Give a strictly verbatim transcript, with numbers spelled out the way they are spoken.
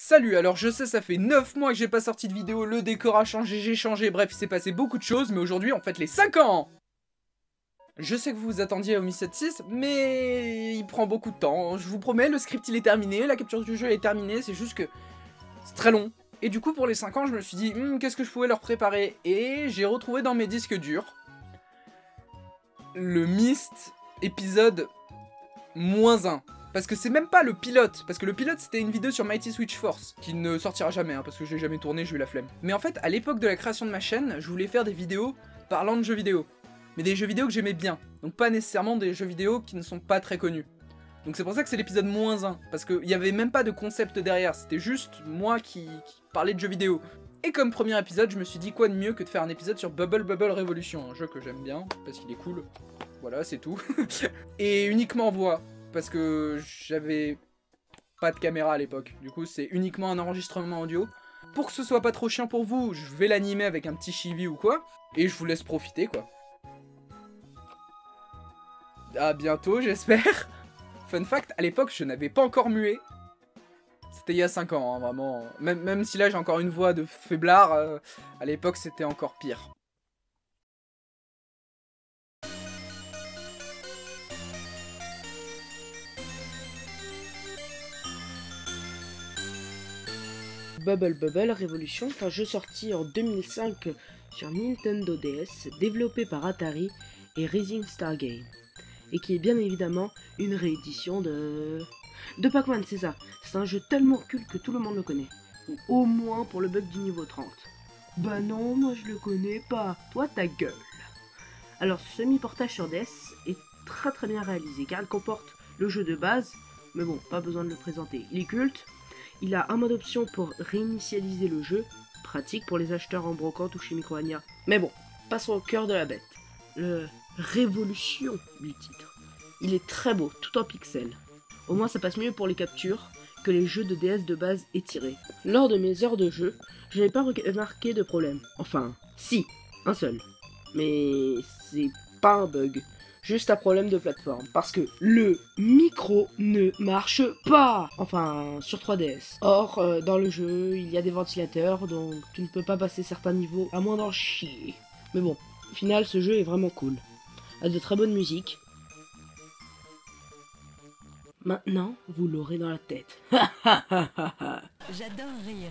Salut, alors je sais ça fait neuf mois que j'ai pas sorti de vidéo, le décor a changé, j'ai changé, bref il s'est passé beaucoup de choses, mais aujourd'hui on fête les cinq ans. Je sais que vous vous attendiez au Mi sept six, mais il prend beaucoup de temps, je vous promets, le script il est terminé, la capture du jeu est terminée, c'est juste que c'est très long. Et du coup pour les cinq ans je me suis dit, hm, qu'est-ce que je pouvais leur préparer, et j'ai retrouvé dans mes disques durs le Myst épisode moins un. Parce que c'est même pas le pilote, parce que le pilote c'était une vidéo sur Mighty Switch Force, qui ne sortira jamais, hein, parce que je l'ai jamais tourné, j'ai eu la flemme. Mais en fait, à l'époque de la création de ma chaîne, je voulais faire des vidéos parlant de jeux vidéo. Mais des jeux vidéo que j'aimais bien, donc pas nécessairement des jeux vidéo qui ne sont pas très connus. Donc c'est pour ça que c'est l'épisode moins un, parce qu'il n'y avait même pas de concept derrière, c'était juste moi qui, qui parlais de jeux vidéo. Et comme premier épisode, je me suis dit quoi de mieux que de faire un épisode sur Bubble Bubble Revolution, un jeu que j'aime bien, parce qu'il est cool. Voilà, c'est tout. Et uniquement en voix. Parce que j'avais pas de caméra à l'époque. Du coup, c'est uniquement un enregistrement audio. Pour que ce soit pas trop chiant pour vous, je vais l'animer avec un petit chibi ou quoi. Et je vous laisse profiter, quoi. À bientôt, j'espère. Fun fact, à l'époque, je n'avais pas encore mué. C'était il y a cinq ans, hein, vraiment. Même, même si là, j'ai encore une voix de faiblard, euh, à l'époque, c'était encore pire. Bubble Bubble Revolution est un jeu sorti en deux mille cinq sur Nintendo D S, développé par Atari et Rising Star Game, et qui est bien évidemment une réédition de... de Pac-Man, c'est ça. C'est un jeu tellement culte que tout le monde le connaît, ou au moins pour le bug du niveau trente. Bah non, moi je le connais pas, toi ta gueule. Alors ce semi-portage sur D S est très très bien réalisé, car il comporte le jeu de base, mais bon, pas besoin de le présenter, il est culte. Il a un mode option pour réinitialiser le jeu, pratique pour les acheteurs en brocante ou chez Micromania. Mais bon, passons au cœur de la bête, le révolution du titre. Il est très beau, tout en pixels. Au moins ça passe mieux pour les captures que les jeux de D S de base étirés. Lors de mes heures de jeu, je n'avais pas remarqué de problème. Enfin, si, un seul. Mais c'est pas un bug. Juste un problème de plateforme, parce que le micro ne marche pas. Enfin, sur trois D S. Or, euh, dans le jeu, il y a des ventilateurs, donc tu ne peux pas passer certains niveaux, à moins d'en chier. Mais bon, au final, ce jeu est vraiment cool. A de très bonne musique. Maintenant, vous l'aurez dans la tête. J'adore rire.